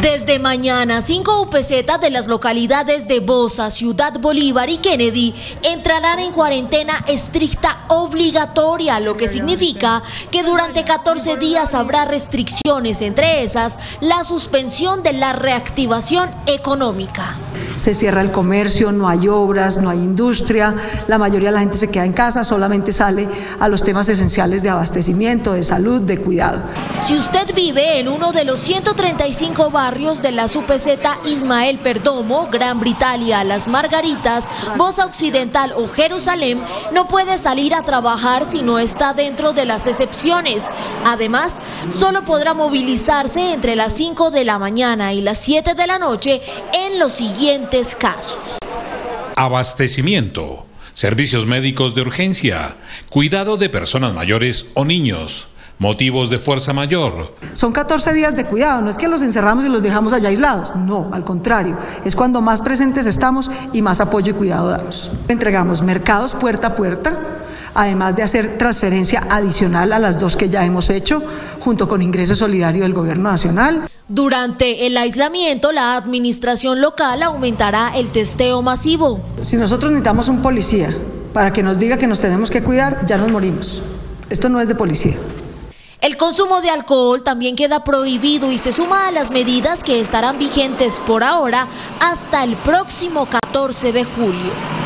Desde mañana, 5 UPZ de las localidades de Bosa, Ciudad Bolívar y Kennedy entrarán en cuarentena estricta obligatoria, lo que significa que durante 14 días habrá restricciones, entre esas la suspensión de la reactivación económica. Se cierra el comercio, no hay obras, no hay industria, la mayoría de la gente se queda en casa, solamente sale a los temas esenciales de abastecimiento, de salud, de cuidado. Si usted vive en uno de los 135 barrios de la UPZ Ismael Perdomo, Gran Britalia, Las Margaritas, Bosa Occidental o Jerusalén, no puede salir a trabajar si no está dentro de las excepciones. Además, solo podrá movilizarse entre las 5 de la mañana y las 7 de la noche en los siguientes casos: abastecimiento, servicios médicos de urgencia, cuidado de personas mayores o niños, motivos de fuerza mayor. Son 14 días de cuidado, no es que los encerramos y los dejamos allá aislados, no, al contrario, es cuando más presentes estamos y más apoyo y cuidado damos. Entregamos mercados puerta a puerta, además de hacer transferencia adicional a las 2 que ya hemos hecho, junto con ingreso solidario del Gobierno Nacional. Durante el aislamiento, la administración local aumentará el testeo masivo. Si nosotros necesitamos un policía para que nos diga que nos tenemos que cuidar, ya nos morimos. Esto no es de policía. El consumo de alcohol también queda prohibido y se suma a las medidas que estarán vigentes por ahora hasta el próximo 14 de julio.